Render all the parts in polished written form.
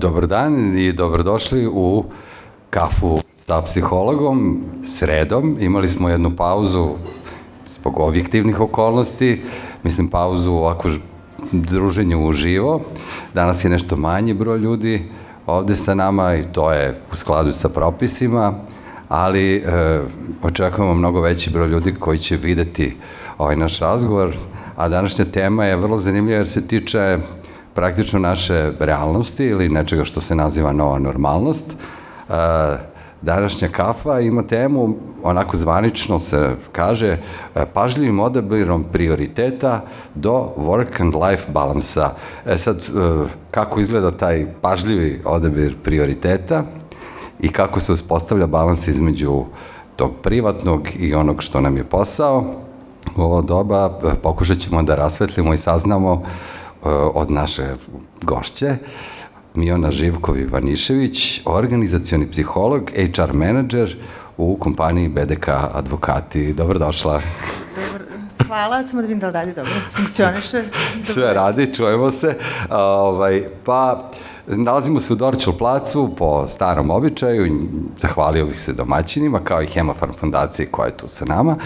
Dobar dan i dobrodošli u kafu sa psihologom. Sredom imali smo jednu pauzu zbog objektivnih okolnosti, mislim pauzu ovako druženju uživo. Danas je nešto manji broj ljudi ovde sa nama i to je u skladu sa propisima, ali očekujemo mnogo veći broj ljudi koji će videti ovaj naš razgovor, a današnja tema je vrlo zanimljiva jer se tiče praktično naše realnosti ili nečega što se naziva nova normalnost. Današnja kafa ima temu, onako zvanično se kaže, pažljivim odabirom prioriteta do work and life balansa. Sad, kako izgleda taj pažljivi odabir prioriteta i kako se uspostavlja balans između tog privatnog i onog što nam je posao, u ovo doba pokušat ćemo da rasvetlimo i saznamo od naše gošće, Miona Živkov-Ivanišević, organizacioni psiholog, HR menadžer u kompaniji BDK Advokati. Dobrodošla. Hvala, samo da vidim da li radi dobro, funkcioniše. Sve radi, čujemo se. Pa, nalazimo se u Dorćol placu po starom običaju, zahvalio bih se domaćinima, kao i Hemafarm fondaciji koja je tu sa nama.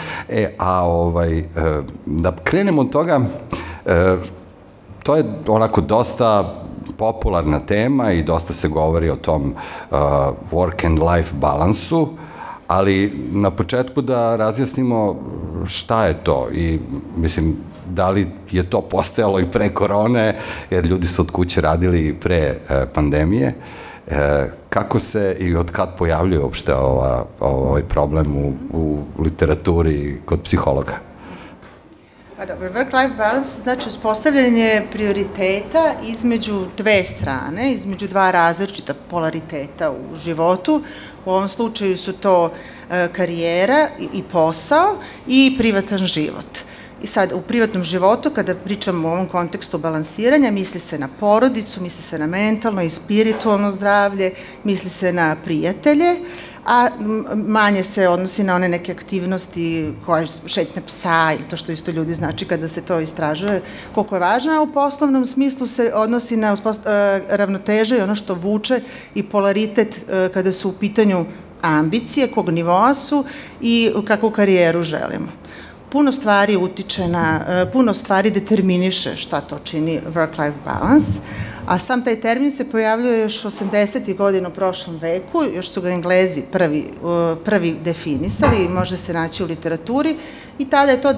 Da krenemo od toga, to je onako dosta popularna tema i dosta se govori o tom work and life balansu, ali na početku da razjasnimo šta je to i mislim da li je to postojalo i pre korone, jer ljudi su od kuće radili i pre pandemije. Kako se i od kad pojavljuje uopšte ovaj problem u literaturi kod psihologa? Pa dobro, work-life balance znači uspostavljanje prioriteta između dve strane, između dva različita polariteta u životu. U ovom slučaju su to karijera i posao i privatan život. I sad, u privatnom životu, kada pričamo u ovom kontekstu balansiranja, misli se na porodicu, misli se na mentalno i spiritualno zdravlje, misli se na prijatelje, a manje se odnosi na one neke aktivnosti koje šetnje psa ili to što isto ljudi znači kada se to istražuje, koliko je važno, a u poslovnom smislu se odnosi na ravnoteže i ono što vuče i polaritet kada su u pitanju ambicije, kog nivoa su i kakvu karijeru želimo. Puno stvari utiče puno stvari determiniše šta to čini work-life balance, a sam taj termin se pojavljuje još 80. godina u prošlom veku, još su ga Englezi prvi definisali i može se naći u literaturi i tada je to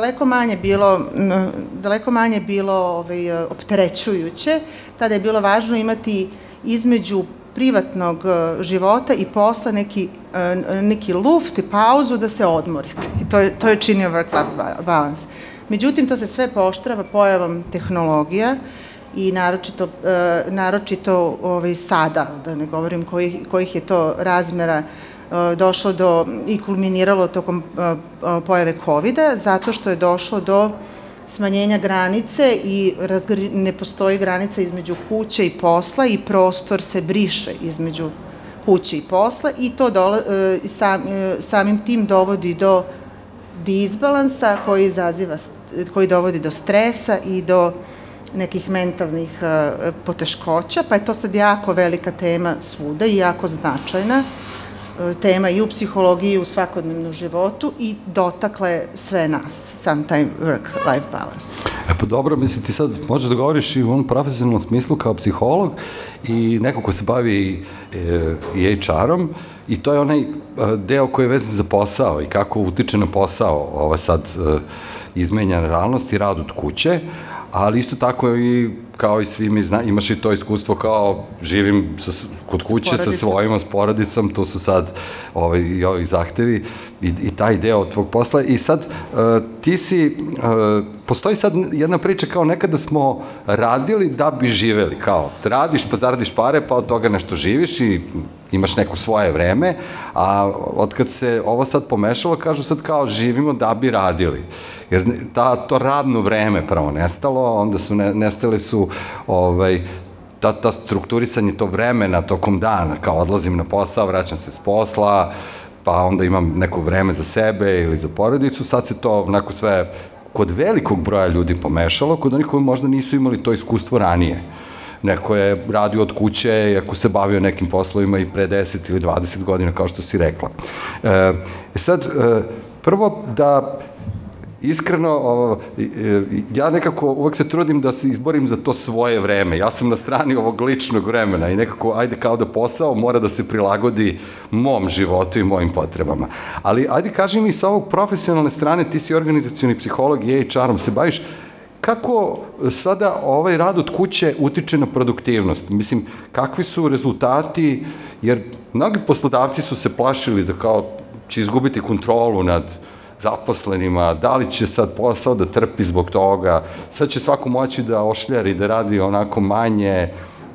daleko manje bilo opterećujuće, tada je bilo važno imati između privatnog života i posla neki luft i pauzu da se odmorite. I to je činio work-life balance. Međutim, to se sve pooštrava pojavom tehnologija i naročito sada, da ne govorim kojih je to razmera došlo do i kulminiralo tokom pojave COVID-a, zato što je došlo do smanjenja granice i ne postoji granica između kuće i posla i prostor se briše između kuće i posla i to samim tim dovodi do disbalansa koji dovodi do stresa i do nekih mentalnih poteškoća, pa je to sad jako velika tema svuda i jako značajna tema i u psihologiji i u svakodnevnom životu i dotakle sve nas, sam taj work-life balance. Pa dobro, mislim, ti sad možeš da govoriš i u onom profesionalnom smislu kao psiholog i neko ko se bavi i HR-om i to je onaj deo koji je vezan za posao i kako utiče na posao ova sad izmenjena realnost i rad od kuće, ali isto tako i kao i svi mi imaš i to iskustvo kao živim kod kuće sa svojima, s porodicom, tu su sad i ovi zahtevi i taj deo tvog posla i sad ti si, postoji sad jedna priča kao nekada smo radili da bi živeli, kao radiš pa zaradiš pare pa od toga nešto živiš i imaš neko svoje vreme, a otkad se ovo sad pomešalo, kažu sad kao živimo da bi radili. Jer to radno vreme pravo nestalo, onda su nestale su ta strukturisanje tog vremena tokom dana, kao odlazim na posao, vraćam se s posla, pa onda imam neko vreme za sebe ili za porodicu, sad se to onako sve kod velikog broja ljudi pomešalo, kod onih koji možda nisu imali to iskustvo ranije. neko je radio od kuće i ako se bavio nekim poslovima i pre 10 ili 20 godina, kao što si rekla. Sad, prvo da iskreno, ja nekako uvek se trudim da se izborim za to svoje vreme. Ja sam na strani ovog ličnog vremena i nekako, ajde kao da posao mora da se prilagodi mom životu i mojim potrebama. Ali, ajde kaži mi sa ovog profesionalne strane, ti si organizacioni psiholog i HR-om se baviš, kako sada ovaj rad od kuće utiče na produktivnost? Mislim, kakvi su rezultati, jer mnogi poslodavci su se plašili da kao će izgubiti kontrolu nad zaposlenima, da li će sad posao da trpi zbog toga, sad će svako moći da ošljari, da radi onako manje.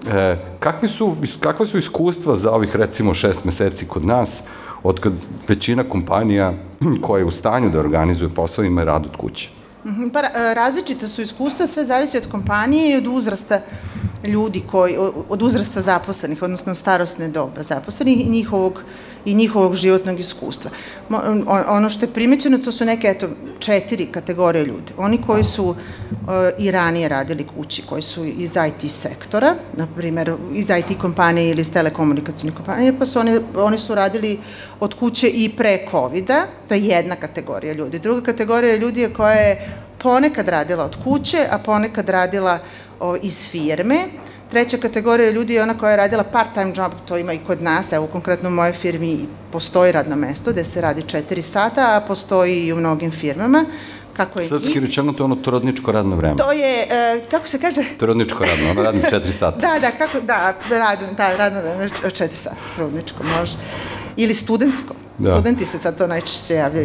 Kakva su iskustva za ovih recimo 6 meseci kod nas, od kad većina kompanija koja je u stanju da organizuje posao ima rad od kuće? Pa različite su iskustva, sve zavisi od kompanije i od uzrasta ljudi od uzrasta zaposlenih, odnosno starosne doba zaposlenih i njihovog životnog iskustva. Ono što je primećeno, to su neke, 4 kategorije ljudi. Oni koji su i ranije radili kući, koji su iz IT sektora, na primjer iz IT kompanije ili iz telekomunikacijne kompanije, pa oni su radili od kuće i pre COVID-a, to je jedna kategorija ljudi. Druga kategorija ljudi je koja je ponekad radila od kuće, a ponekad radila iz firme. Treća kategorija ljudi je ona koja je radila part-time job, to ima i kod nas, evo konkretno u mojoj firmi postoji radno mesto gde se radi 4 sata, a postoji i u mnogim firmama. Srpski rečeno, to je ono trudničko radno vreme. To je, kako se kaže? Trudničko radno, ono radim 4 sata. Radno vreme 4 sata, trudničko može. Ili studentsko, studenti se sad to najčešće javljaju.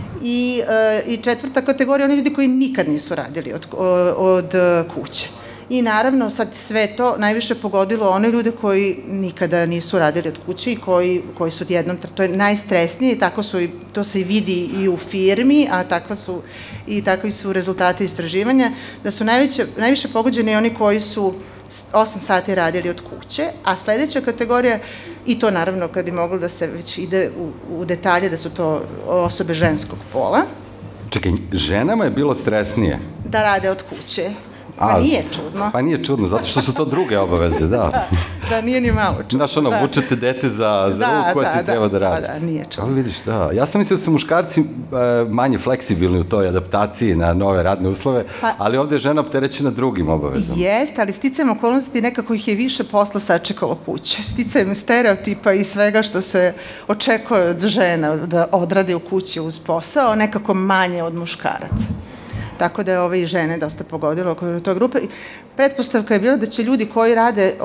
I četvrta kategorija, oni ljudi koji nikad nisu radili od kuće. I naravno sad sve to najviše pogodilo one ljude koji nikada nisu radili od kuće i koji su jednom, to je najstresnije i to se vidi i u firmi, a takvi su rezultati istraživanja, da su najviše pogođeni oni koji su 8 sati radili od kuće, a sledeća kategorija, i to naravno kad bi moglo da se već ide u detalje, da su to osobe ženskog pola. Čekaj, ženama je bilo stresnije? Da rade od kuće. Pa nije čudno. Pa nije čudno, zato što su to druge obaveze, da. Da, nije ni malo čudno. Znaš, vučete dete za ruku koja ti treba da radi. Pa da, nije čudno. Ali vidiš, da. Ja sam mislio da su muškarci manje fleksibilni u toj adaptaciji na nove radne uslove, ali ovde je žena opterećena drugim obavezama. Jeste, ali sticajem okolnosti nekako ih je više posla sačekalo kuće. Sticajem stereotipa i svega što se očekuje od žena da odrade u kući uz posao, nekako manje od muškaraca. Tako da je ove i žene dosta pogodilo oko toj grupe. Pretpostavka je bila da će ljudi koji rade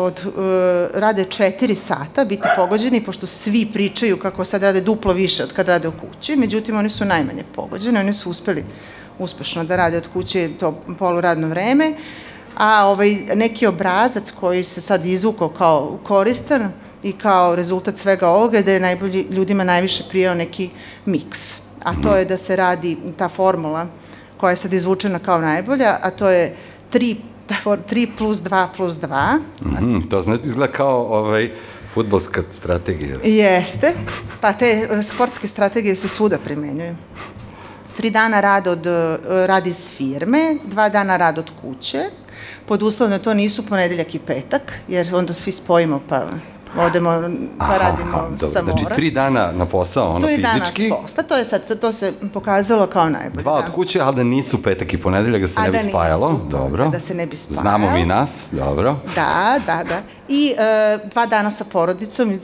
4 sata biti pogođeni, pošto svi pričaju kako sad rade duplo više od kad rade u kući, međutim oni su najmanje pogođeni, oni su uspeli uspešno da rade od kuće to poluradno vreme, a neki obrazac koji se sad izvukao kao koristan i kao rezultat svega ovoga je da je ljudima najviše prijao neki miks, a to je da se radi ta formula koja je sad izvučena kao najbolja, a to je 3 plus 2 plus 2. To znači izgleda kao fudbalska strategija. Jeste, pa te sportske strategije se svuda primenjuju. 3 dana rad iz firme, 2 dana rad od kuće, pod uslovom da to nisu ponedeljak i petak, jer onda svi spojimo pa odemo pa radimo sa mora. Znači 3 dana na posao, ono fizički. 3 dana posla, to se pokazalo kao najbolje. 2 od kuće, ali da nisu petak i ponedeljak, da se ne bi spajalo. Dobro. Da se ne bi spajalo. Znamo mi nas, dobro. Da. I 2 dana sa porodicom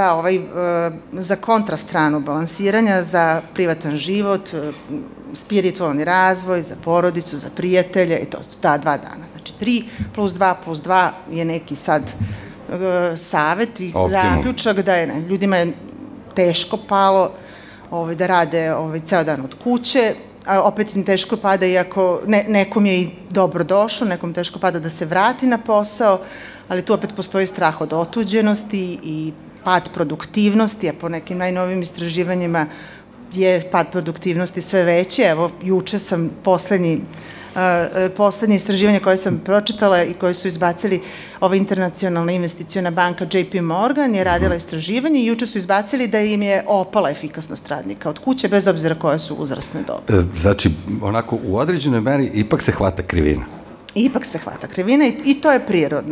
za kontrastranu balansiranja, za privatan život, spiritualni razvoj, za porodicu, za prijatelje i to su 2 dana. Znači 3 plus 2 plus 2 je neki sad savet i zaključak da je ljudima je teško palo da rade ceo dan od kuće, a opet im teško pada, iako nekom je i dobro došlo, nekom teško pada da se vrati na posao, ali tu opet postoji strah od otuđenosti i pad produktivnosti, a po nekim najnovim istraživanjima je pad produktivnosti sve veći. Evo, juče sam poslednje istraživanje koje sam pročitala i koje su izbacili ova internacionalna investiciona banka JP Morgan je radila istraživanje i juče su izbacili da im je opala efikasnost radnika od kuće, bez obzira koje su uzrasne dobe. Znači, onako, u određenoj meri ipak se hvata krivina. ipak se hvata krivina i to je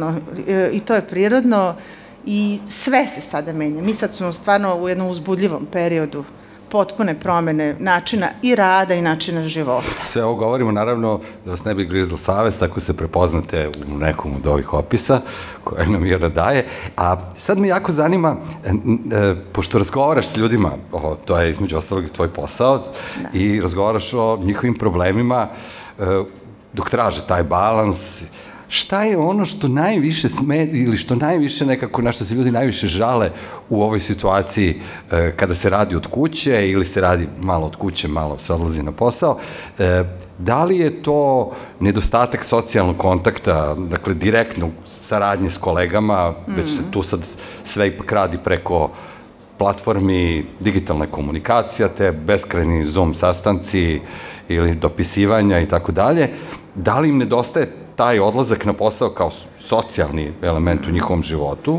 prirodno i sve se sada menja. Mi sad smo stvarno u jednom uzbudljivom periodu potpune promene načina i rada i načina života. Sve ovo govorimo, naravno, da vas ne bi grizla savest, tako se prepoznate u nekom od ovih opisa koje nam Irna daje. A sad me jako zanima, pošto razgovaraš s ljudima, to je između ostalog i tvoj posao, i razgovaraš o njihovim problemima dok traže taj balans. Šta je ono što najviše ili što najviše nekako, na što se ljudi najviše žale u ovoj situaciji kada se radi od kuće ili se radi malo od kuće, malo se odlazi na posao? Da li je to nedostatak socijalnog kontakta, dakle direktno saradnje s kolegama, već se tu sad sve ipak radi preko platformi, digitalna komunikacija, te beskrajni Zoom sastanci ili dopisivanja i tako dalje? Da li im nedostaje taj odlazak na posao kao socijalni element u njihovom životu,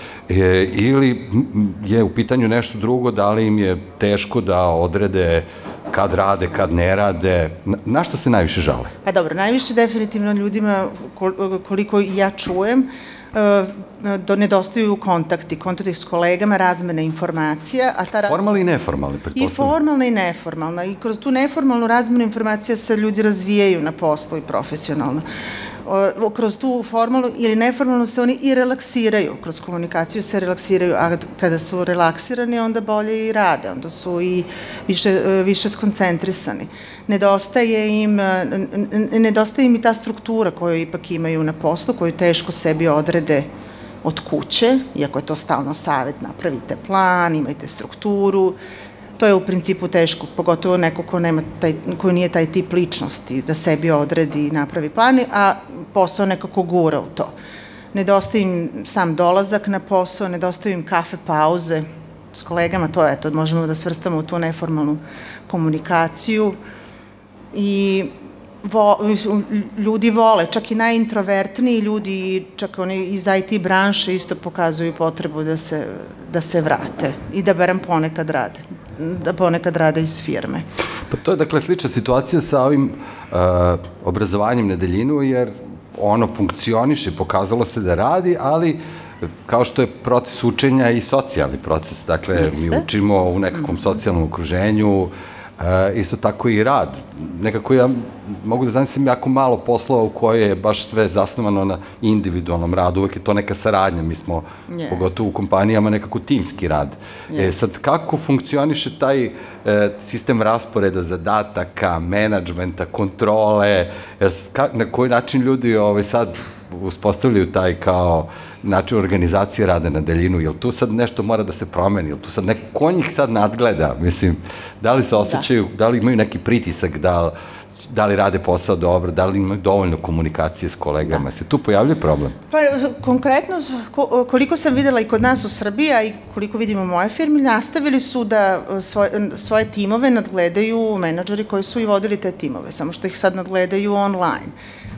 ili je u pitanju nešto drugo, da li im je teško da odrede kad rade, kad ne rade, na što se najviše žale? Pa dobro, najviše definitivno ljudima, koliko ja čujem, nedostaju kontakti s kolegama, razmene informacija. Formalni i neformalni, pretpostavljam. I formalna i neformalna. I kroz tu neformalnu razmenu informacija se ljudi razvijaju na poslu i profesionalno. Kroz tu formalnu ili neformalnu se oni i relaksiraju, kroz komunikaciju se relaksiraju, a kada su relaksirani onda bolje i rade, onda su i više skoncentrisani. Nedostaje im i ta struktura koju ipak imaju na poslu, koju teško sebi odrede od kuće, iako je to stalno savet, napravite plan, imajte strukturu. To je u principu teško, pogotovo neko ko nije taj tip ličnosti, da sebi odredi i napravi plan, a posao nekako gura u to. Nedostaje im sam dolazak na posao, nedostaju im kafe pauze s kolegama, to možemo da svrstamo u tu neformalnu komunikaciju. I ljudi vole, čak i najintrovertniji ljudi, čak oni iz IT branše isto pokazuju potrebu da se vrate i da barem ponekad rade iz firme. Pa to je dakle slična situacija sa ovim obrazovanjem na daljinu, jer ono funkcioniše, pokazalo se da radi, ali kao što je proces učenja i socijalni proces, dakle mi učimo u nekakvom socijalnom okruženju, isto tako i rad. Nekako ja mogu da zamislim jako malo poslova u koje je baš sve zasnovano na individualnom radu, uvek je to neka saradnja, mi smo, pogotovo u kompanijama, nekako timski rad. Sad, kako funkcioniše taj sistem rasporeda zadataka, menadžmenta, kontrole, na koji način ljudi sad uspostavljaju taj kao način organizacije rada na daljinu, jel tu sad nešto mora da se promeni, jel tu sad ko njih sad nadgleda, mislim, da li se osjećaju, da li imaju neki pritisak, da li rade posao dobro, da li imaju dovoljno komunikacije s kolegama, se tu pojavljuje problem? Pa konkretno, koliko sam videla i kod nas u Srbiji, a i koliko vidimo u moje firmi, nastavili su da svoje timove nadgledaju menadžeri koji su i vodili te timove, samo što ih sad nadgledaju online.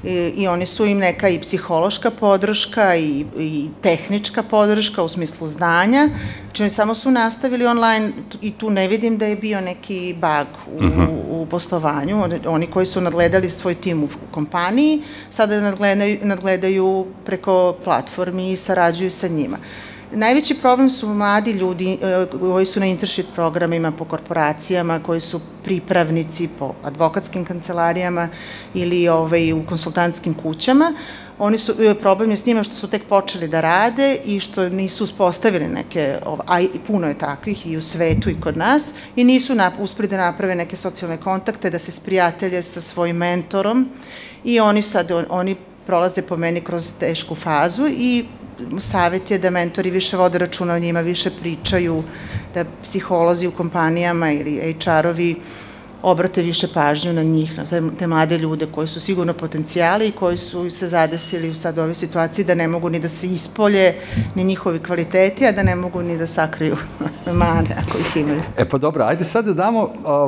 I oni su im neka i psihološka podrška i tehnička podrška u smislu znanja, znači samo su nastavili online i tu ne vidim da je bio neki bug u poslovanju. Oni koji su nadgledali svoj tim u kompaniji, sada nadgledaju preko platformi i sarađuju sa njima. Najveći problem su mladi ljudi koji su na internship programima po korporacijama, koji su pripravnici po advokatskim kancelarijama ili u konsultantskim kućama. Problem je s njima što su tek počeli da rade i što nisu uspostavili neke, a puno je takvih i u svetu i kod nas, i nisu uspeli da naprave neke socijalne kontakte, da se sprijatelje sa svojim mentorom i oni prolaze po meni kroz tešku fazu i savjet je da mentori više vode računa o njima, više pričaju, da psiholozi u kompanijama ili HR-ovi obrate više pažnju na njih, na te mlade ljude koji su sigurno potencijali i koji su se zadesili u sad ovoj situaciji da ne mogu ni da se ispolje ni njihovi kvaliteti, a da ne mogu ni da sakriju mane ako ih imaju. Pa dobro, ajde sad da damo,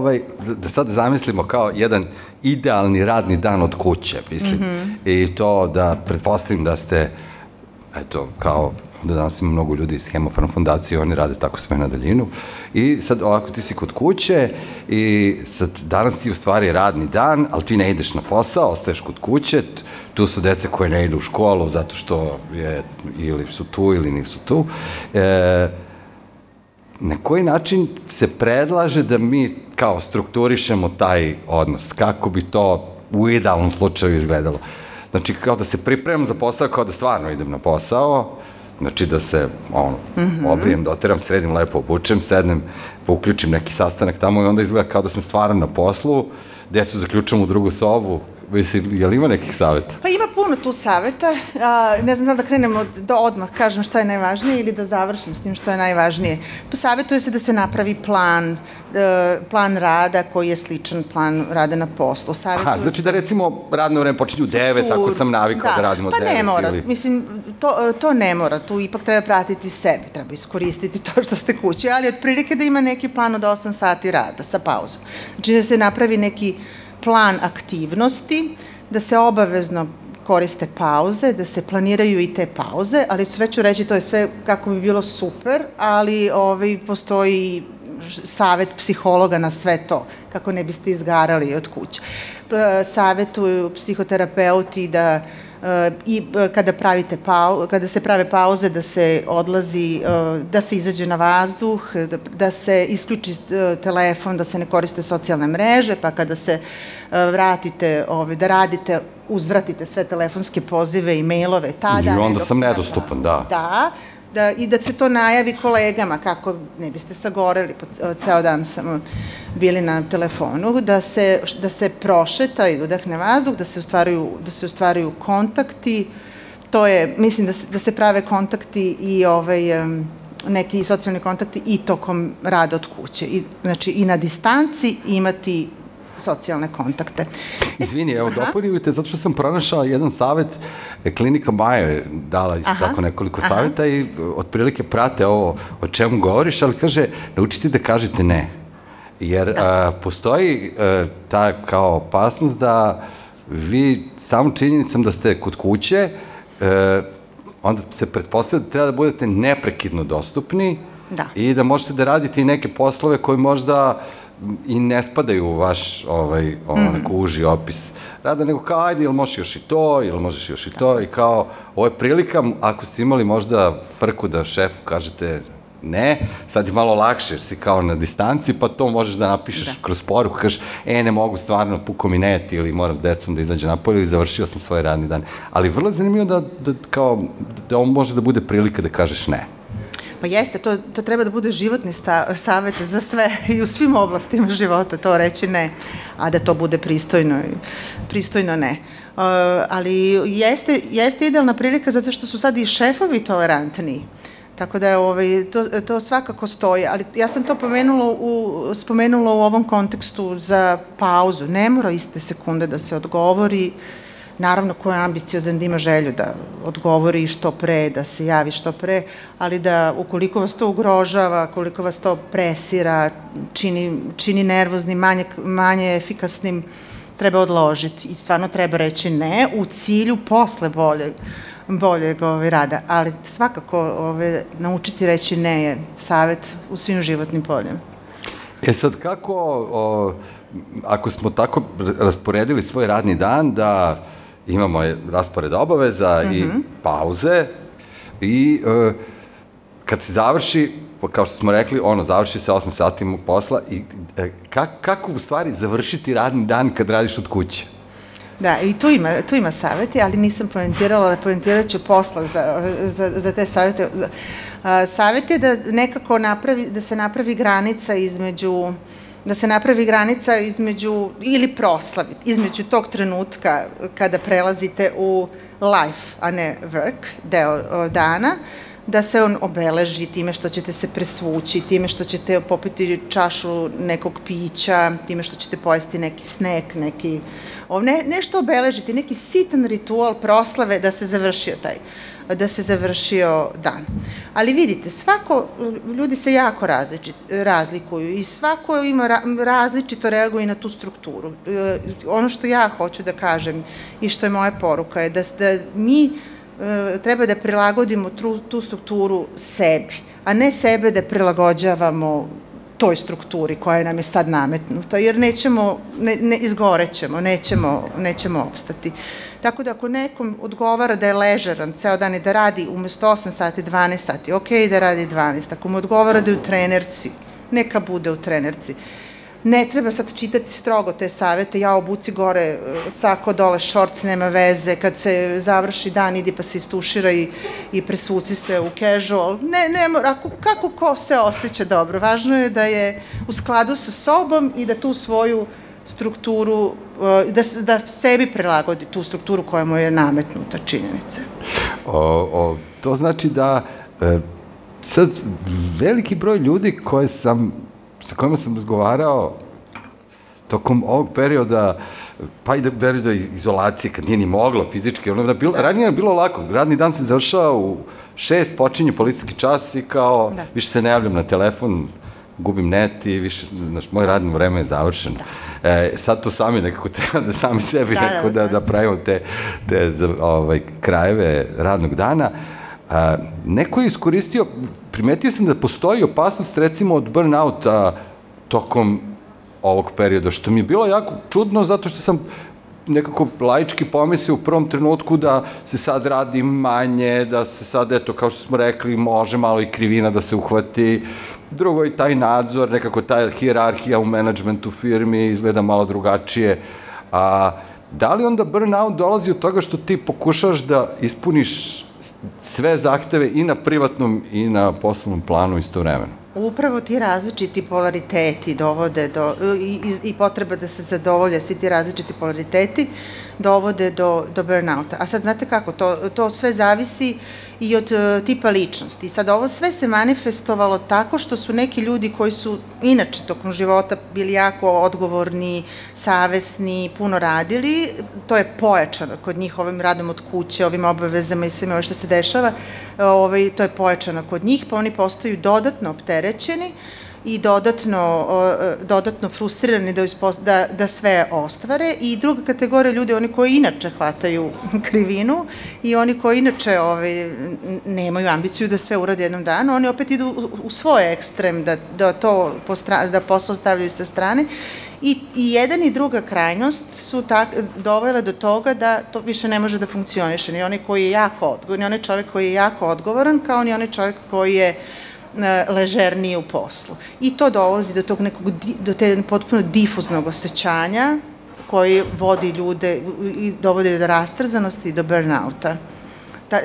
da sad zamislimo kao jedan idealni radni dan od kuće, mislim, i to da pretpostavim da ste, eto, kao da danas ima mnogo ljudi iz Hemofarm fondacije, oni rade tako sve na daljinu. I sad ovako ti si kod kuće i sad danas ti u stvari radni dan, ali ti ne ideš na posao, ostaješ kod kuće, tu su dece koje ne idu u školu zato što ili su tu ili nisu tu. Na koji način se predlaže da mi kao strukturišemo taj odnos? Kako bi to u idealnom slučaju izgledalo? Znači, kao da se pripremam za posao, kao da stvarno idem na posao, znači da se obrijem, doteram, sredim, lepo obučem, sednem, uključim neki sastanak tamo i onda izgleda kao da sam stvarno na poslu, decu zaključam u drugu sobu. Je li ima nekih saveta? Pa ima puno tu saveta. Ne znam da krenemo da odmah kažem šta je najvažnije ili da završim s tim što je najvažnije. Savetuje se da se napravi plan rada koji je sličan plan rada na poslu. Znači da recimo radno vreme počinje u 9, ako sam navikao da radimo 9. Pa ne mora, mislim, to ne mora, tu ipak treba pratiti sebe, treba iskoristiti to što ste kući, ali otprilike da ima neki plan od 8 sati rada sa pauzom. Znači da se napravi neki plan aktivnosti, da se obavezno koriste pauze, da se planiraju i te pauze, ali sve ću reći, to je sve kako bi bilo super, ali postoji savet psihologa na sve to, kako ne biste izgarali od kuće. Savetuju psihoterapeuti da kada se prave pauze, da se odlazi, da se izađe na vazduh, da se isključi telefon, da se ne koriste socijalne mreže, pa kada se vratite, da radite, uzvratite sve telefonske pozive i mailove tada. I onda sam nedostupan, da. Da, i da se to najavi kolegama, kako ne biste sagoreli, ceo dan sam bili na telefonu, da se prošeta i udahne vazduh, da se ostvaruju kontakti, to je, mislim da se prave kontakti i neki socijalni kontakti i tokom rada od kuće, znači i na distanci imati socijalne kontakte. Izvini, evo, dopunjujte, zato što sam pronašao jedan savet, klinika Maja je dala isto tako nekoliko saveta i otprilike prate ovo o čemu govoriš, ali kaže, naučite da kažete ne. Jer postoji ta kao opasnost da vi samom činjenicom da ste kod kuće, onda se pretpostavlja da treba da budete neprekidno dostupni i da možete da radite i neke poslove koji možda i ne spadaju u vaš uži opis rada, nego kao, ajde, ili možeš još i to, ili možeš još i to, i kao, ovo je prilika, ako ste imali možda frku da šefu kažete ne, sad je malo lakše, jer si kao na distanci, pa to možeš da napišeš kroz poruku, kažeš, ne mogu stvarno, puko mi net, ili moram s decom da izađe napolje, ili završio sam svoj radni dan. Ali vrlo je zanimljivo da on može da bude prilika da kažeš ne. Pa jeste, to treba da bude životni savet za sve i u svim oblastima života, to reći ne, a da to bude pristojno ne. Ali jeste idealna prilika zato što su sad i šefovi tolerantni, tako da to svakako stoji, ali ja sam to spomenula u ovom kontekstu za pauzu, ne mora iste sekunde da se odgovori. Naravno, ko je ambiciozan da ima želju da odgovori što pre, da se javi što pre, ali da ukoliko vas to ugrožava, koliko vas to presira, čini nervoznim, manje efikasnim, treba odložiti i stvarno treba reći ne u cilju posle boljeg rada, ali svakako naučiti reći ne je savet u svim životnim poljima. Sad kako, ako smo tako rasporedili svoj radni dan da imamo raspored obaveza i pauze i kad se završi, kao što smo rekli, završi se 8 sati posla i kako u stvari završiti radni dan kad radiš od kuće? Da, i tu ima saveti, ali nisam pojentirala, pojentirat ću posla za te savete. Savet je da nekako da se napravi granica između, ili proslaviti, između tog trenutka kada prelazite u life, a ne work, deo dana, da se on obeleži time što ćete se presvući, time što ćete popiti čašu nekog pića, time što ćete pojesti neki snack, nešto obeležiti, neki sitan ritual proslave da se završio dan. Ali vidite, ljudi se jako razlikuju i svako različito reaguje na tu strukturu. Ono što ja hoću da kažem i što je moja poruka je da mi treba da prilagodimo tu strukturu sebi, a ne sebe da prilagođavamo toj strukturi koja nam je sad nametnuta, jer izgorećemo, nećemo opstati. Tako da ako nekom odgovara da je ležeran ceo dan i da radi umesto 8 sati, 12 sati, ok, da radi 12. Ako mu odgovara da je u trenerci, neka bude u trenerci. Ne treba sad čitati strogo te savete, ja obuci gore sako, dole šorc, nema veze, kad se završi dan idi pa se istušira i presvuci se u casual. Kako ko se osjeća dobro, važno je da je u skladu sa sobom i da tu svoju strukturu, da sebi prilagodi tu strukturu koja mu je nametnuta, činjenice. To znači da sad veliki broj ljudi sa kojima sam razgovarao tokom ovog perioda, pa i perioda izolacije, kad nije ni moglo fizički, ranije je bilo lako, radni dan se završao u 6, počinje policijski čas i kao, više se ne javljam na telefon, gubim net i više, znaš, moje radno vreme je završeno. Sad to sami nekako treba da sami sebi nekako da pravimo te krajeve radnog dana. Neko je iskoristio, primetio sam da postoji opasnost recimo od burnouta tokom ovog perioda, što mi je bilo jako čudno zato što sam nekako laički pomislio u prvom trenutku da se sad radi manje, da se sad, eto, kao što smo rekli, može malo i krivina da se uhvati. Drugo i taj nadzor, nekako ta hijerarhija u menadžmentu firmi izgleda malo drugačije. Da li onda burnout dolazi od toga što ti pokušaš da ispuniš sve zahteve i na privatnom i na poslovnom planu istovremeno? Upravo ti različiti polariteti dovode i potreba da se zadovolje svi ti različiti polariteti dovode do burnouta. A sad znate kako, to sve zavisi i od tipa ličnosti. Sad ovo sve se manifestovalo tako što su neki ljudi koji su inače tokom života bili jako odgovorni, savesni, puno radili, to je pojačano kod njih ovim radom od kuće, ovim obavezama i svime ovo što se dešava, to je pojačano kod njih, pa oni postaju dodatno opterećeni i dodatno frustrirani da sve ostvare. I druga kategorija ljudi, oni koji inače hvataju krivinu i oni koji inače nemaju ambiciju da sve urade jednom danu, oni opet idu u svoj ekstrem da posao stavljaju sa strane. I jedan i druga krajnost su dovele do toga da to više ne može da funkcioniše. Ni onaj koji je jako odgovoran, ni onaj čovjek koji je jako odgovoran, kao ni onaj čovjek koji je ležernije u poslu. I to dovodi do te potpuno difuznog osjećanja koji vodi ljude i dovodi do rastrzanosti i do burnouta. Ta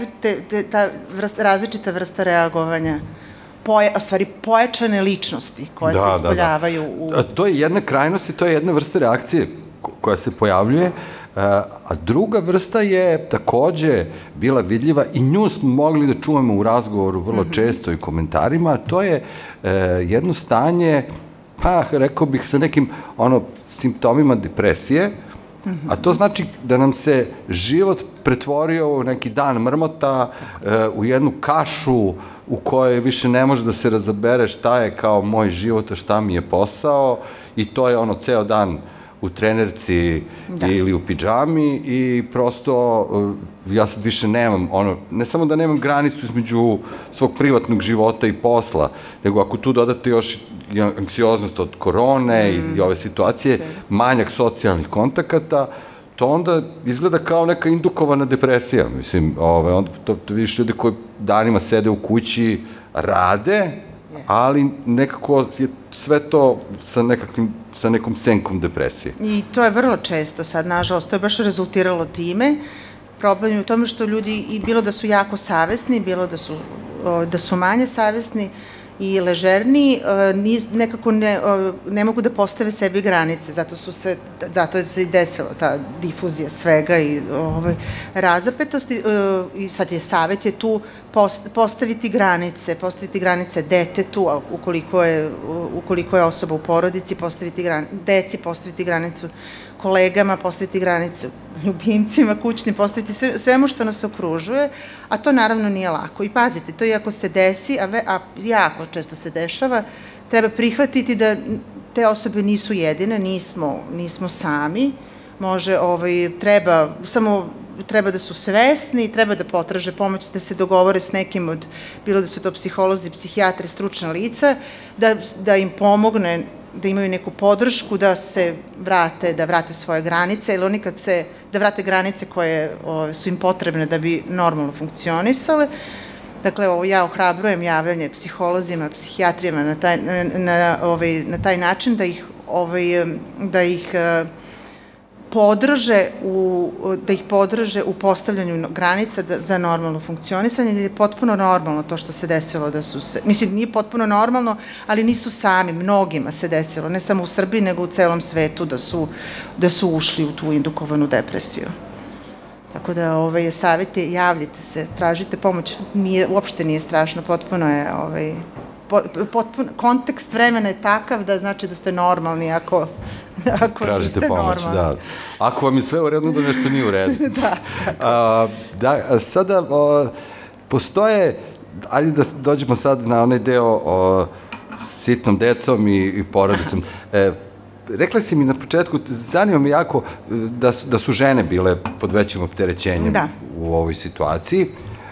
različita vrsta reagovanja, u stvari pojačane ličnosti koje se ispoljavaju u... To je jedna krajnost i to je jedna vrsta reakcije koja se pojavljuje, a druga vrsta je takođe bila vidljiva i nju smo mogli da čujemo u razgovoru vrlo često i komentarima, a to je jedno stanje, pa rekao bih sa nekim simptomima depresije, a to znači da nam se život pretvorio u neki dan mrmota, u jednu kašu u kojoj više ne može da se razabere šta je kao moj život, a šta mi je posao, i to je ceo dan u trenerci ili u pidžami i prosto ja sad više nemam, ne samo da nemam granicu između svog privatnog života i posla, nego ako tu dodate još anksioznost od korone i ove situacije, manjak socijalnih kontakata, to onda izgleda kao neka indukovana depresija. Mislim, to vidiš ljudi koji danima sede u kući, rade, ali nekako je sve to sa nekom senkom depresije. I to je vrlo često sad, nažalost, to je baš rezultiralo time. Problem je u tome što ljudi, bilo da su jako savesni, bilo da su manje savesni i ležerniji, nekako ne mogu da postave sebi granice, zato je se i desila ta difuzija svega i razapetosti. I sad je savjet je tu postaviti granice detetu, ukoliko je osoba u porodici, deci postaviti granicu, kolegama postaviti granicu, ljubimcima, kućnim postaviti svemu što nas okružuje, a to naravno nije lako. I pazite, to i ako se desi, a jako često se dešava, treba prihvatiti da te osobe nisu jedine, nismo sami, treba samo treba da su svesni, treba da potraže pomoć, da se dogovore s nekim od, bilo da su to psiholozi, psihijatri, stručna lica, da im pomogne, da imaju neku podršku, da se vrate, da vrate svoje granice, ili oni da vrate granice koje su im potrebne da bi normalno funkcionisale. Dakle, ja ohrabrujem javljanje psiholozima, psihijatrijama na taj način da ih podrže u postavljanju granica za normalno funkcionisanje, jer je potpuno normalno to što se desilo da su se, mislim, nije potpuno normalno, ali nisu sami, mnogima se desilo, ne samo u Srbiji, nego u celom svetu da su ušli u tu indukovanu depresiju. Tako da savjet je, javljite se, tražite pomoć, uopšte nije strašno, potpuno je, kontekst vremena je takav da znači da ste normalni ako niste normalni. Da. Ako vam je sve u redu, da nešto nije u redu. Da, sada postoje, ajde da dođemo sad na onaj deo o sitnom decom i porodicom. Rekla si mi na početku, zanima me jako da su žene bile pod većim opterećenjem u ovoj situaciji.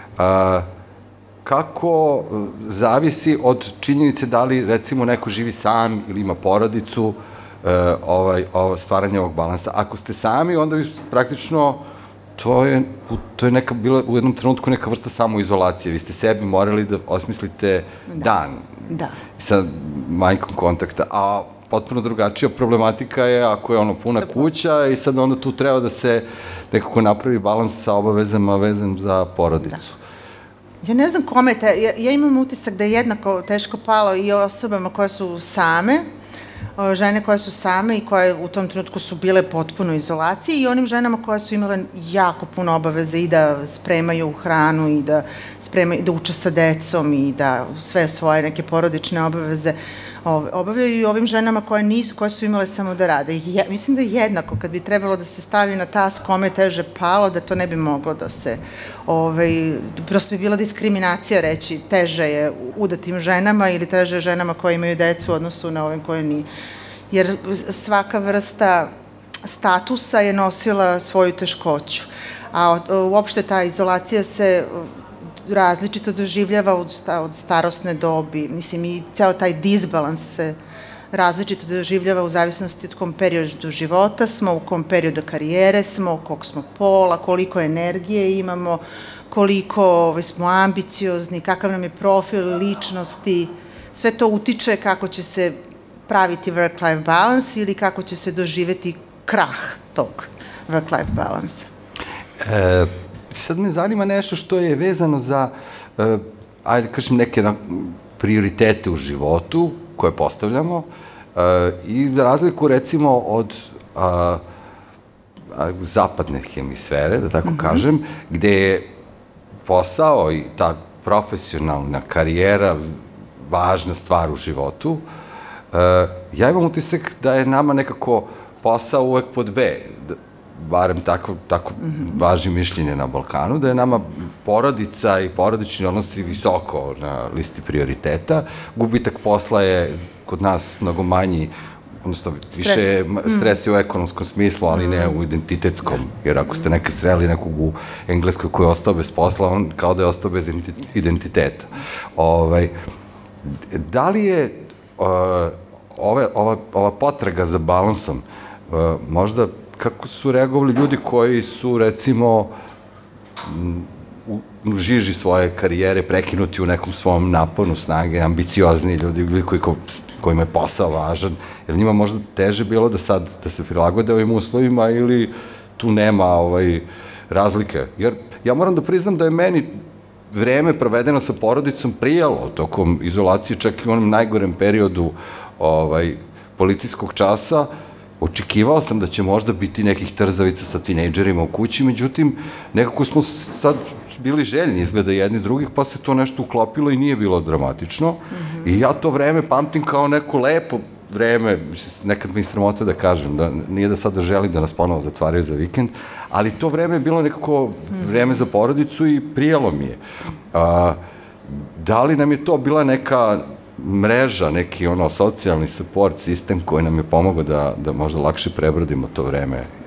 Kako zavisi od činjenice da li, recimo, neko živi sam ili ima porodicu, stvaranje ovog balansa. Ako ste sami, onda bi praktično, to je neka bila u jednom trenutku neka vrsta samoizolacije. Vi ste sebi morali da osmislite dan sa majkom kontakta, a potpuno drugačija problematika je ako je puna kuća i sad onda tu treba da se nekako napravi balans sa obavezama vezan za porodicu. Ja ne znam kome, ja imam utisak da je jednako teško palo i osobama koje su same, žene koje su same i koje u tom trenutku su bile potpuno u izolaciji i onim ženama koje su imale jako puno obaveze i da spremaju hranu i da uče sa decom i da sve svoje neke porodične obaveze obavljaju i ovim ženama koje su imale samo da rade. Mislim da je jednako, kad bi trebalo da se stavi na tas kome je teže palo, da to ne bi moglo da se, prosto bi bila diskriminacija reći teže je udatim ženama ili teže je ženama koje imaju decu u odnosu na ovim koje nije. Jer svaka vrsta statusa je nosila svoju teškoću, a uopšte ta izolacija se različito doživljava od starosne dobi. Mislim, i ceo taj disbalans se različito doživljava u zavisnosti od kom periodu života smo, u kom periodu karijere smo, kog smo pola, koliko energije imamo, koliko smo ambiciozni, kakav nam je profil ličnosti. Sve to utiče kako će se praviti work-life balance ili kako će se doživeti krah tog work-life balansa. Sad me zanima nešto što je vezano za, ajde kažem, neke prioritete u životu koje postavljamo i za razliku recimo od zapadne hemisfere, da tako kažem, gde je posao i ta profesionalna karijera važna stvar u životu, ja imam utisak da je nama nekako posao uvek pod B, barem tako važi mišljenje na Balkanu, da je nama porodica i porodični odnosi visoko na listi prioriteta. Gubitak posla je kod nas mnogo manji, odnosno više stres je u ekonomskom smislu, ali ne u identitetskom, jer ako ste nekad sreli nekog u Engleskoj koji je ostao bez posla, on kao da je ostao bez identiteta. Da li je ova potraga za balansom možda kako su reagovali ljudi koji su, recimo, u žiži svoje karijere prekinuti u nekom svom naponu snage, ambiciozni ljudi kojima je posao važan, jer njima možda teže bilo da se prilagode ovim uslovima ili tu nema razlike. Jer ja moram da priznam da je meni vreme provedeno sa porodicom prijalo tokom izolacije, čak i u onom najgorem periodu policijskog časa. Očekivao sam da će možda biti nekih trzavica sa tinejdžerima u kući, međutim, nekako smo sad bili željni izgleda jedni drugih, pa se to nešto uklopilo i nije bilo dramatično. I ja to vreme pamtim kao neko lepo vreme, nekad mi je sramota da kažem, nije da sada želim da nas ponovo zatvaraju za vikend, ali to vreme je bilo nekako vreme za porodicu i prijelo mi je. Da li nam je to bila neka mreža, neki socijalni support sistem koji nam je pomogao da možda lakše prebrodimo to vreme?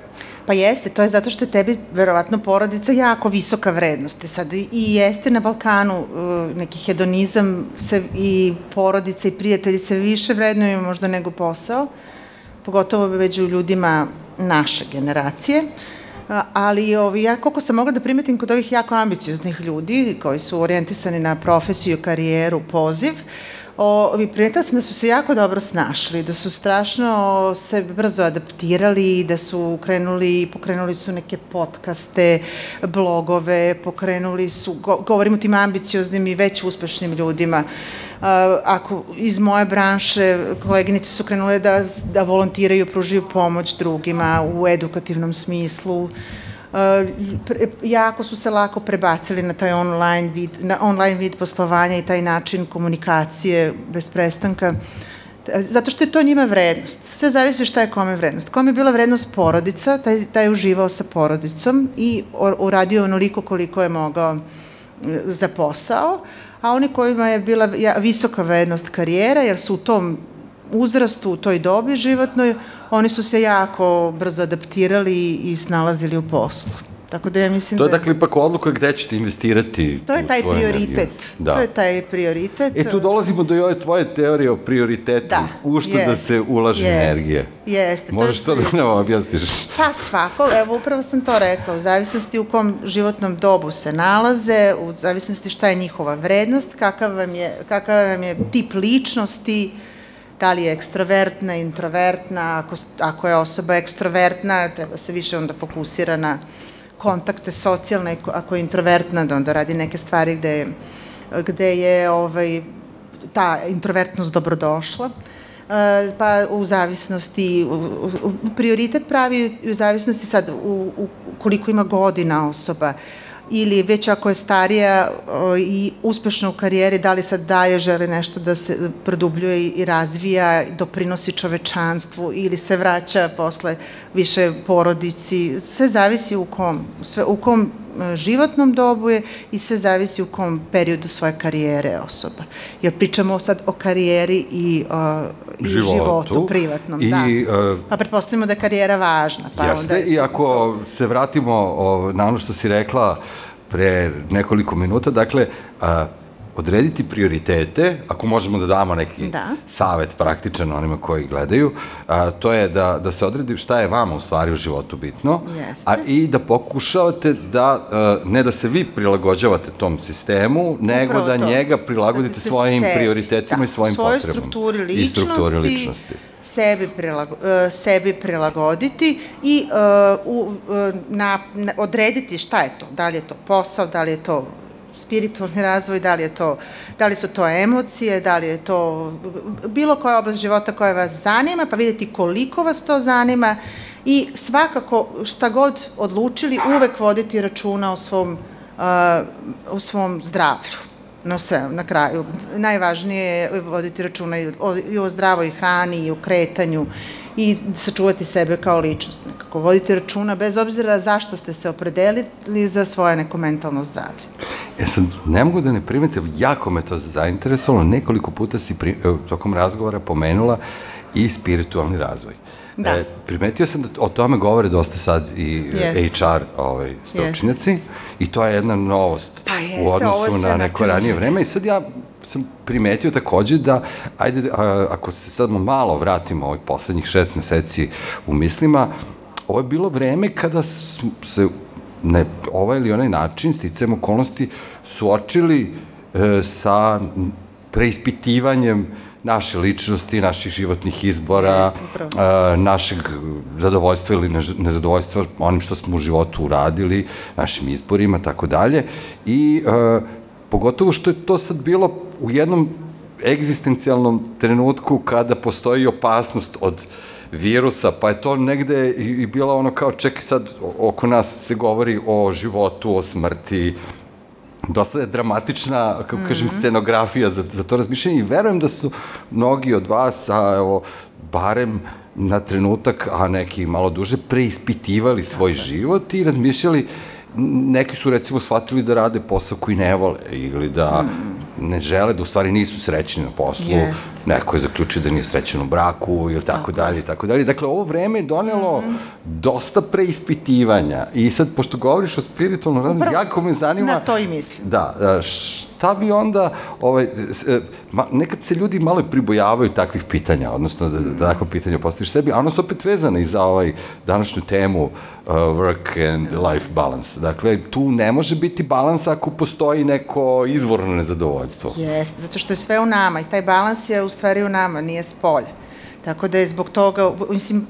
Pa jeste, to je zato što je tebi verovatno porodica jako visoka vrednost. Sad i jeste na Balkanu neki hedonizam i porodica i prijatelji se više vrednuju možda nego posao, pogotovo među ljudima naše generacije. Ali ja koliko sam mogla da primetim kod ovih jako ambicioznih ljudi koji su orijentisani na profesiju, karijeru, poziv, primetila sam da su se jako dobro snašli, da su strašno se brzo adaptirali, da su pokrenuli su neke podcaste, blogove, govorim o tim ambicioznim i već uspešnim ljudima. Ako iz moje branše koleginice su krenule da volontiraju, pružaju pomoć drugima u edukativnom smislu, jako su se lako prebacili na taj online vid poslovanja i taj način komunikacije bez prestanka, zato što je to njima vrednost. Sve zavisi šta je kome vrednost. Kome je bila vrednost porodica, taj je uživao sa porodicom i uradio onoliko koliko je mogao za posao, a oni kojima je bila visoka vrednost karijera, jer su u tom uzrastu, u toj dobi životnoj, oni su se jako brzo adaptirali i snalazili u poslu. Tako da ja mislim da... To je dakle ipak odluka gde ćete investirati. To je taj prioritet. To je taj prioritet. Tu dolazimo do ove tvoje teorije o prioritetu. U što da se ulaže energije. Jeste. Možeš to da nam objasniš? Pa svako, evo upravo sam to rekla, u zavisnosti u kom životnom dobu se nalaze, u zavisnosti šta je njihova vrednost, kakav vam je tip ličnosti, da li je ekstrovertna, introvertna, ako je osoba ekstrovertna, treba se više onda fokusira na kontakte socijalne, ako je introvertna, da onda radi neke stvari gde je ta introvertnost dobrodošla, pa u zavisnosti, prioritet pravi u zavisnosti sad koliko ima godina osoba, ili već ako je starija i uspešna u karijeri, da li sad dalje želi nešto da se produbljuje i razvija, doprinosi čovečanstvu ili se vraća posle više porodici. Sve zavisi u kom životnom dobu je i sve zavisi u kom periodu svoje karijere osoba. Jer pričamo sad o karijeri i životu privatnom. Pa pretpostavimo da je karijera važna. Jeste, i ako se vratimo na ono što si rekla pre nekoliko minuta, dakle, odrediti prioritete, ako možemo da damo neki savet praktičan onima koji gledaju, to je da se odredi šta je vama u stvari u životu bitno, i da pokušavate da, ne da se vi prilagođavate tom sistemu, nego da njega prilagodite svojim prioritetima i svojim potrebama. Svojoj strukturi ličnosti, sebi prilagoditi i odrediti šta je to, da li je to posao, da li je to spiritualni razvoj, da li su to emocije, da li je to bilo koja oblast života koja vas zanima, pa vidjeti koliko vas to zanima i svakako šta god odlučili uvek voditi računa o svom zdravlju. No sve, na kraju, najvažnije je voditi računa i o zdravoj hrani i o kretanju i sačuvati sebe kao ličnost. Nekako voditi računa bez obzira zašto ste se opredelili za svoje neko mentalno zdravlje. Sad, ne mogu da ne primetim, jako me to zainteresovalo, nekoliko puta si tokom razgovora pomenula i spiritualni razvoj. Primetio sam da o tome govore dosta sad i HR stručnjaci i to je jedna novost u odnosu na neko ranije vreme i sad ja sam primetio takođe da, ajde, ako se sad malo vratimo ovih poslednjih 6 meseci u mislima, ovo je bilo vreme kada se na ovaj ili onaj način, sticajem okolnosti, suočili sa preispitivanjem naše ličnosti, naših životnih izbora, našeg zadovoljstva ili nezadovoljstva onim što smo u životu uradili, našim izborima, tako dalje. I pogotovo što je to sad bilo u jednom egzistencijalnom trenutku kada postoji opasnost od virusa, pa je to negde i bila ono kao, čekaj sad, oko nas se govori o životu, o smrti, dosta je dramatična, kako kažem, scenografija za to razmišljanje i verujem da su mnogi od vas, a evo, barem na trenutak, a neki malo duže, preispitivali svoj život i razmišljali neki su recimo shvatili da rade posao koji ne vole ili da ne žele, da u stvari nisu srećni na poslu, neko je zaključio da nije srećan u braku ili tako dalje i tako dalje. Dakle, ovo vreme je donelo dosta preispitivanja i sad, pošto govoriš o spiritualnom razvoju, jako me zanima... Na to i mislim. Da, šta bi onda, nekad se ljudi malo pribojavaju takvih pitanja, odnosno da takvo pitanje postaviš sebi, a ono su opet vezane i za današnju temu work and life balance. Dakle, tu ne može biti balans ako postoji neko izvorno nezadovoljstvo. Jeste, zato što je sve u nama i taj balans je u stvari u nama, nije s polja. Tako da je zbog toga, mislim,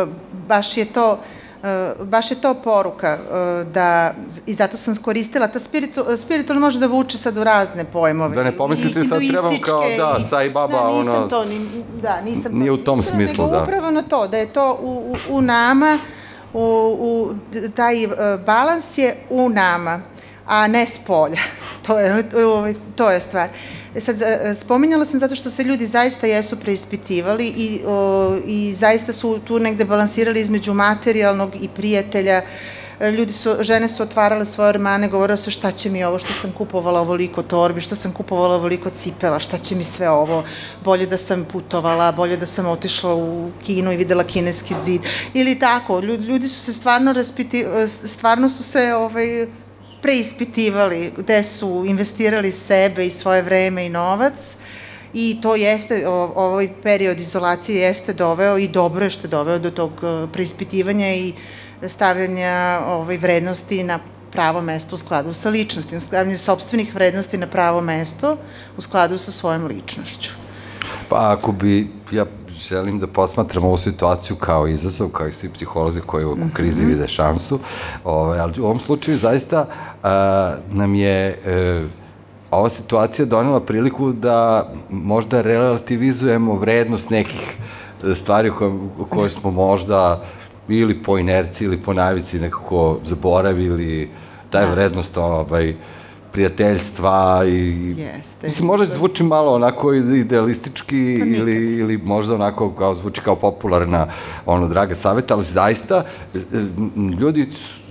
baš je to poruka i zato sam koristila, ta spiritualno može da vuče sad u razne pojmove. Da ne pomislite sad trebam kao, da, Sai Baba, nisam to, nije u tom smislu, da. Nego upravo na to, da je to u nama, taj balans je u nama, a ne s polja. To je stvar. Sad, spominjala sam zato što se ljudi zaista jesu preispitivali i zaista su tu negde balansirali između materijalnog i prijatelja. Žene su otvarale svoje ormane, govorila su šta će mi ovo, što sam kupovala ovoliko torbi, što sam kupovala ovoliko cipela, šta će mi sve ovo, bolje da sam putovala, bolje da sam otišla u Kinu i videla kineski zid, ili tako. Ljudi su se stvarno su se preispitivali, gde su investirali sebe i svoje vreme i novac i to jeste, ovaj period izolacije jeste doveo i dobro je što je doveo do tog preispitivanja i stavljanja vrednosti na pravo mesto u skladu sa ličnostima, stavljanje sopstvenih vrednosti na pravo mesto u skladu sa svojom ličnošću. Pa ako bi, ja želim da posmatram ovu situaciju kao izazov, kao i svi psiholozi koji u krizi vide šansu, ali u ovom slučaju zaista nam je ova situacija donela priliku da možda relativizujemo vrednost nekih stvari koje smo možda ili po inerciji ili po navici nekako zaboravili, daje vrednost prijateljstva i... Mislim, možda zvuči malo onako idealistički ili možda onako kao zvuči kao popularna draga saveta, ali zaista ljudi,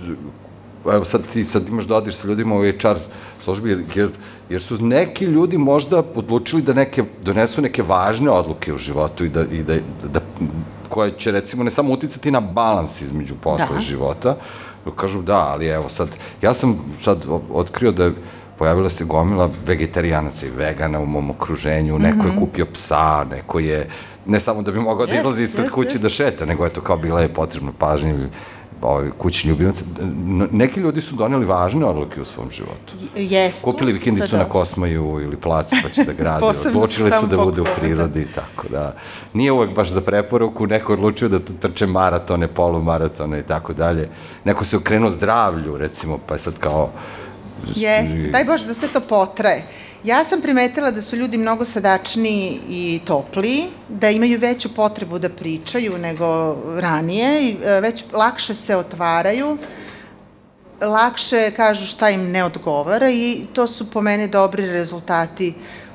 evo sad ti imaš dodir sa ljudima u HR službi, jer su neki ljudi možda odlučili da donesu neke važne odluke u životu i da koje će recimo ne samo uticati na balans između posla i života, kažu da, ali evo sad, ja sam sad otkrio da pojavila se gomila vegetarijanaca i vegana u mom okruženju, neko je kupio psa, neko je, ne samo da bi mogao da izlazi ispred kuće da šeta, nego eto kao bila je potrebna pažnja kućni ljubimac. Neki ljudi su doneli važne odluke u svom životu. Jesu. Kupili vikendicu na Kosmaju ili plac pa će da gradi. Odlučili su da bude u prirodi i tako da. Nije uvek baš za preporuku, neko je odlučio da trče maratone, polumaratone i tako dalje. Neko se okrenuo zdravlju, recimo, pa je sad kao... Jeste, daj Bože da sve to potraje. Ja sam primetila da su ljudi mnogo sadačniji i topliji, da imaju veću potrebu da pričaju nego ranije i već lakše se otvaraju, lakše kažu šta im ne odgovara i to su po mene dobri rezultati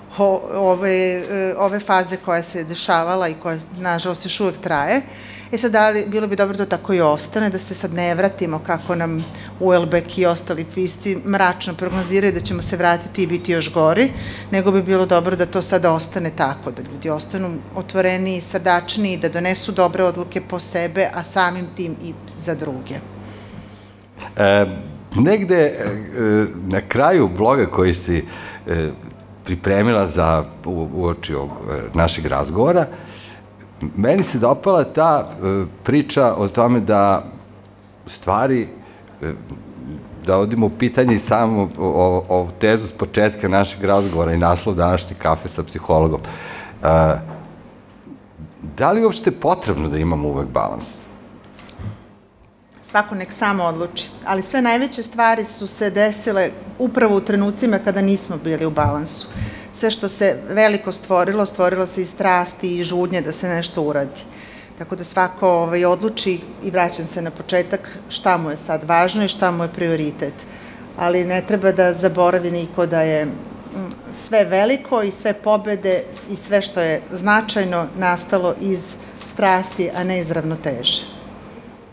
ove faze koja se dešavala i koja, nažalost, još uvek traje. Sad, bilo bi dobro da tako i ostane, da se sad ne vratimo kako nam Uelbek i ostali pisci mračno prognoziraju da ćemo se vratiti i biti još gori, nego bi bilo dobro da to sad ostane tako, da ljudi ostanu otvoreniji, srdačniji, da donesu dobre odluke po sebe, a samim tim i za druge. Negde na kraju bloga koji si pripremila za uoči ovog našeg razgovora, meni se dopala ta priča o tome da u stvari da odimo u pitanje i samo ovu tezu s početka našeg razgovora i naslov današnje kafe sa psihologom. Da li je uopšte potrebno da imamo uvek balans? Svako nek samo odluči, ali sve najveće stvari su se desile upravo u trenucima kada nismo bili u balansu. Sve što se veliko stvorilo, stvorilo se i strasti i žudnje da se nešto uradi. Tako da svako odluči i vraćam se na početak šta mu je sad važno i šta mu je prioritet. Ali ne treba da zaboravi niko da je sve veliko i sve pobede i sve što je značajno nastalo iz strasti, a ne iz ravnoteže.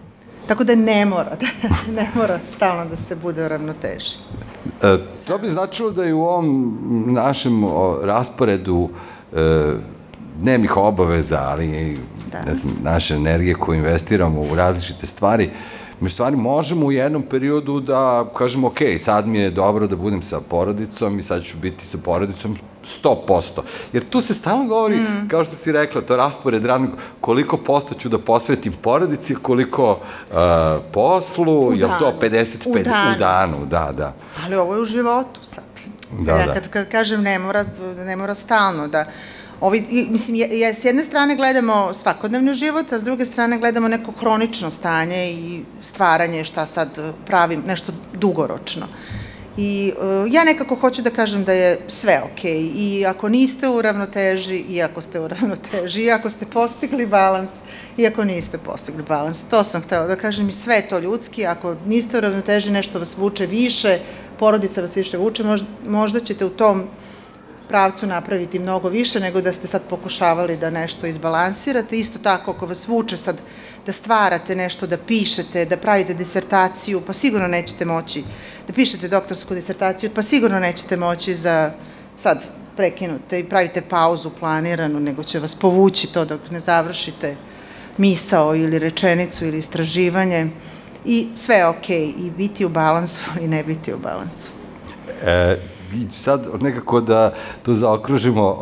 Tako da ne mora stalno da se bude u ravnoteži. To bi značilo da i u ovom našem rasporedu dnevnih obaveza, ali i naše energije koje investiramo u različite stvari, mi stvari možemo u jednom periodu da kažemo, ok, sad mi je dobro da budem sa porodicom i sad ću biti sa porodicom 100%. Jer tu se stalno govori, kao što si rekla, to raspored radnog, koliko posto ću da posvetim porodici, koliko poslu, je li to 55 u danu? Da. Ali ovo je u životu sad. Kad kažem ne mora stalno da... Mislim, s jedne strane gledamo svakodnevni život, a s druge strane gledamo neko hronično stanje i stvaranje šta sad pravim, nešto dugoročno. I ja nekako hoću da kažem da je sve okej. I ako niste u ravnoteži, i ako ste u ravnoteži, i ako ste postigli balans, i ako niste postigli balans. To sam htela da kažem i sve je to ljudski. Ako niste u ravnoteži, nešto vas vuče više, porodica vas više vuče, možda ćete u tom pravcu napraviti mnogo više nego da ste sad pokušavali da nešto izbalansirate. Isto tako, ako vas vuče sad da stvarate nešto, da pišete, da pravite disertaciju, pa sigurno nećete moći, da pišete doktorsku disertaciju, pa sigurno nećete moći za sad prekinute i pravite pauzu planiranu, nego će vas povući to dok ne završite misao ili rečenicu ili istraživanje i sve je okej, i biti u balansu i ne biti u balansu. Sad nekako da tu zaokružimo,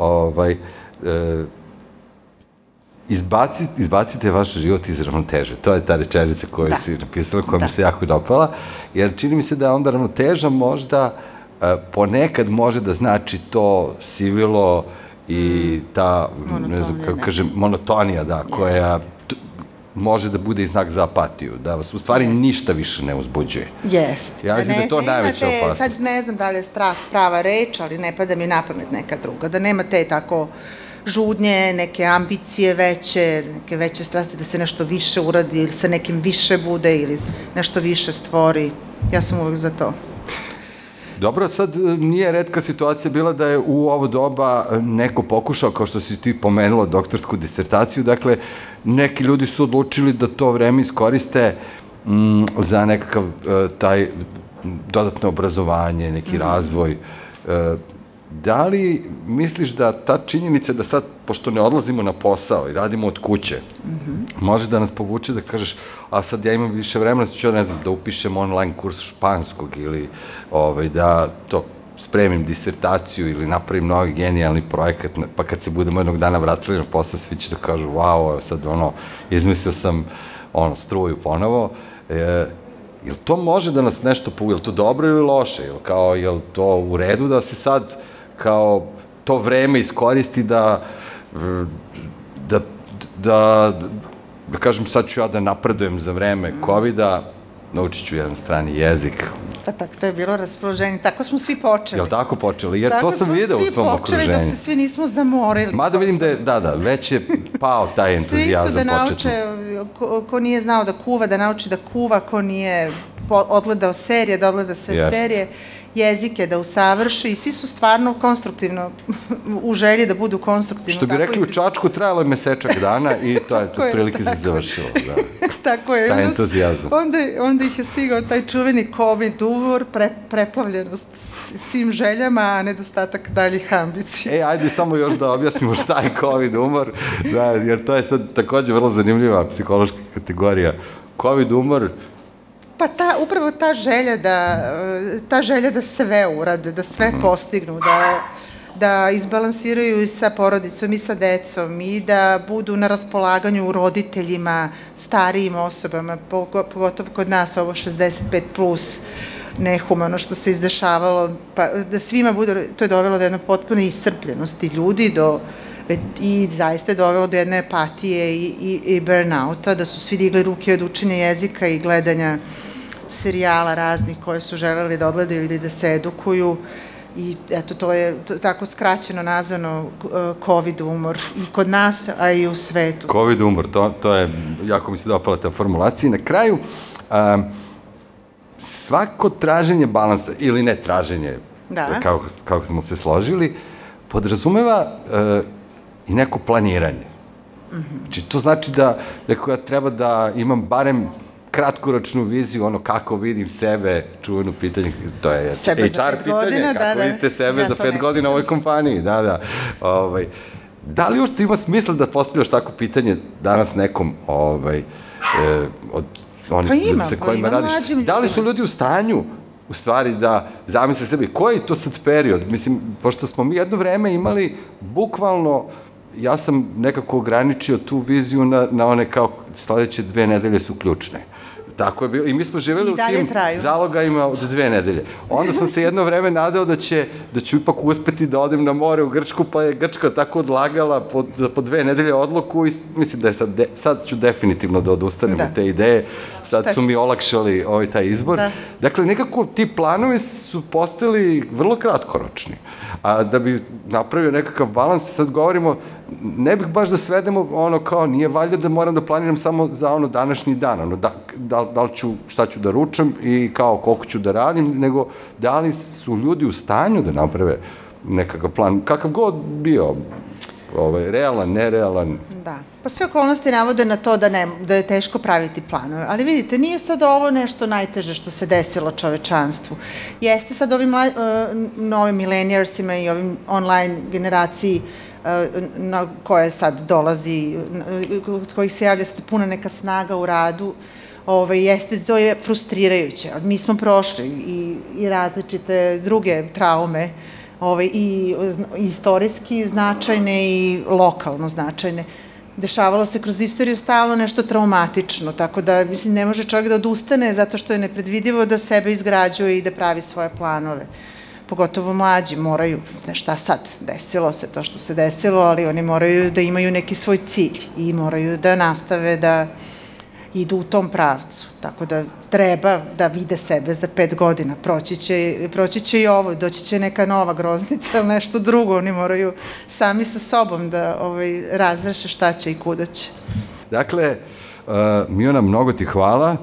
izbacite vaš život iz ravnoteže. To je ta rečenica koju si napisala, koja mi se jako dopala, jer čini mi se da onda ravnoteža možda ponekad može da znači to sivilo i ta, ne znam kako kažem, monotonija, koja može da bude i znak za apatiju, da vas u stvari ništa više ne uzbuđuje. Jeste. Ja mislim da je to najveća opasnost. Sad ne znam da li je strast prava reč, ali ne pada mi na pamet neka druga, da nema te tako žudnje, neke ambicije veće, neke veće strasti da se nešto više uradi ili sa nekim više bude ili nešto više stvori. Ja sam uvek za to. Dobro, sad nije retka situacija bila da je u ovo doba neko pokušao, kao što si ti pomenula, doktorsku disertaciju, dakle, neki ljudi su odlučili da to vreme iskoriste za nekakav taj dodatno obrazovanje, neki razvoj. Da li misliš da ta činjenica da sad, pošto ne odlazimo na posao i radimo od kuće, može da nas povuče da kažeš, a sad ja imam više vremena, ću, ne znam, da upišem online kurs španskog ili da to spremim disertaciju ili napravim novi genijalni projekat, pa kad se budemo jednog dana vratili na posao, svi će da kažu, wow, sad izmislio sam struju ponovo. Jel to može da nas nešto povuče, je li to dobro ili loše, je li to u redu da se sad kao to vreme iskoristi da kažem, sad ću ja da napredujem za vreme COVID-a, naučit ću jedan strani jezik. Pa tako, to je bilo raspoloženje. Tako smo svi počeli. Jel' tako počeli? Jer to sam video u svom okruženju. Tako smo svi počeli dok se svi nismo zamorili. Mada vidim da je, već je pao taj entuzijazam početno. Svi su da nauče, ko nije znao da kuva, da nauči da kuva, ko nije odgledao serije, da odgleda sve serije, jezike da usavrši i svi su stvarno konstruktivno, u želji da budu konstruktivno. Što bi rekli u Čačku, trajalo je mesečak dana i to je prilike se završilo. Tako je. Taj entuzijazam. Onda ih je stigao taj čuveni COVID umor, preplavljenost svim željama, a nedostatak daljih ambicija. Ajde samo još da objasnimo šta je COVID umor, jer to je sad takođe vrlo zanimljiva psihološka kategorija. COVID umor... Pa upravo ta želja da sve urade, da sve postignu, da izbalansiraju i sa porodicom i sa decom i da budu na raspolaganju roditeljima, starijim osobama, pogotovo kod nas ovo 65 plus nehumano što se izdešavalo, pa da svima bude, to je dovelo do jedne potpune iscrpljenosti ljudi i zaista je dovelo do jedne apatije i burnouta, da su svi digli ruke od učenja jezika i gledanja serijala raznih koje su želeli da odgledaju ili da se edukuju i eto to je tako skraćeno nazvano COVID umor i kod nas, a i u svetu. COVID umor, to je, jako mi se dopala ta formulacija. Na kraju, svako traženje balansa ili ne traženje, kako smo se složili, podrazumeva i neko planiranje. Znači, to znači da ja treba da imam barem kratkoročnu viziju, ono kako vidim sebe, čuveno pitanje, to je HR pitanje, kako vidite sebe za 5 godina u ovoj kompaniji, da. Da li uopšte ima smisla da postavljaš tako pitanje danas nekom od onih ljudi sa kojima radiš? Da li su ljudi u stanju u stvari da zamisle sebi, koji je to sad period? Mislim, pošto smo mi jedno vreme imali bukvalno, ja sam nekako ograničio tu viziju na one kao sledeće 2 nedelje su ključne. Tako je bilo. I mi smo živeli u tim zalogajima od 2 nedelje. Onda sam se jedno vreme nadao da ću ipak uspeti da odem na more u Grčku, pa je Grčka tako odlagala po 2 nedelje odluku i mislim da je sad ću definitivno da odustanem od te ideje. Sad su mi olakšali taj izbor. Dakle, nekako ti planovi su postali vrlo kratkoročni. A da bi napravio nekakav balans, sad govorimo, ne bih baš da svedemo ono kao, nije valjda da moram da planiram samo za ono današnji dan, šta ću da ručam i kao koliko ću da radim, nego da li su ljudi u stanju da naprave nekakav plan, kakav god bio, realan, nerealan. Da, pa sve okolnosti navode na to da je teško praviti planove, ali vidite, nije sad ovo nešto najteže što se desilo čovečanstvu. Jeste sad ovim novim milenijarsima i ovim online generaciji na koje sad dolazi, od kojih se javlja puna neka snaga u radu, jeste, to je frustrirajuće. Mi smo prošli i različite druge traume, i istorijski značajne i lokalno značajne. Dešavalo se kroz istoriju stalno nešto traumatično, tako da, mislim, ne može čovjek da odustane zato što je nepredvidivo da sebe izgrađuje i da pravi svoje planove. Pogotovo mlađi moraju, šta sad, desilo se to što se desilo, ali oni moraju da imaju neki svoj cilj i moraju da nastave da idu u tom pravcu. Tako da treba da vide sebe za 5 godina. Proći će i ovo, doći će neka nova groznica ili nešto drugo. Oni moraju sami sa sobom da razreše šta će i kuda će. Dakle, Miona, mnogo ti hvala.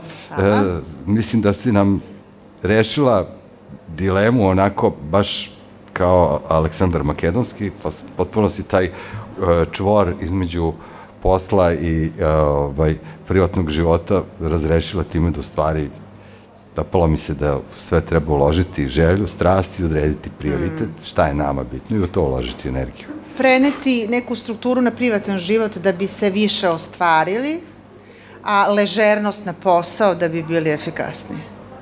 Mislim da si nam rešila dilemu onako baš kao Aleksandar Makedonski. Potpuno si taj čvor između posla i privatnog života razrešila time da u stvari dopalo mi se da sve treba uložiti želju, strast i odrediti prioritet, šta je nama bitno i u to uložiti energiju. Preneti neku strukturu na privatan život da bi se više ostvarili, a ležernost na posao da bi bili efikasniji.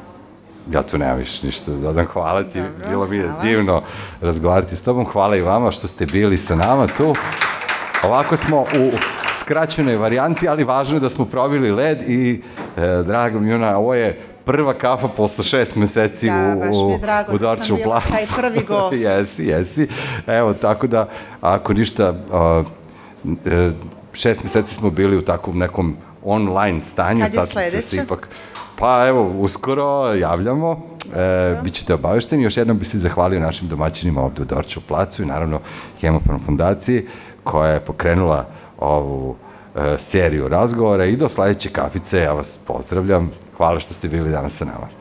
Ja tu nemam više ništa da dodam. Hvala ti, bilo mi je divno razgovarati s tobom. Hvala i vama što ste bili sa nama tu. Ovako smo u skraćenoj varijanti, ali važno je da smo probili led i, draga Miona, ovo je prva kafa posle 6 meseci u Dorčevu placu. Da, baš mi je drago da sam bila taj prvi gost. Jesi. Evo, tako da, ako ništa, 6 meseci smo bili u takvom nekom online stanju. Kad je sledeće? Pa evo, uskoro javljamo, bit ćete obavešteni. Još jednom bi se zahvalio našim domaćinima ovde u Dorčevu placu i naravno Hemofarm fondaciji koja je pokrenula ovu seriju razgovora i do sledeće kafice. Ja vas pozdravljam. Hvala što ste bili danas sa nama.